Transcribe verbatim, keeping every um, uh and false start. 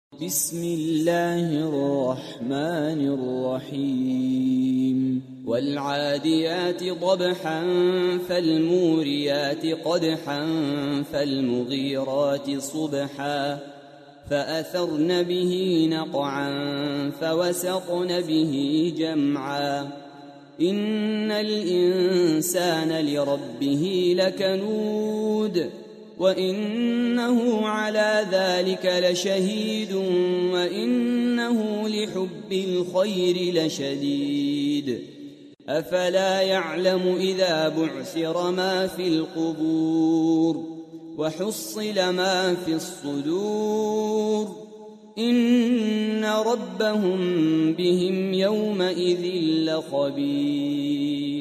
بسم الله الرحمن الرحيم والعاديات ضبحا فالموريات قدحا فالمغيرات صبحا فأثرن به نقعا فوسطن به جمعا إن الإنسان لربه لكنود وإنه على ذلك لشهيد وإنه لحب الخير لشديد أفلا يعلم إذا بعثر ما في القبور وحصل ما في الصدور إن ربهم بهم يومئذ لخبير.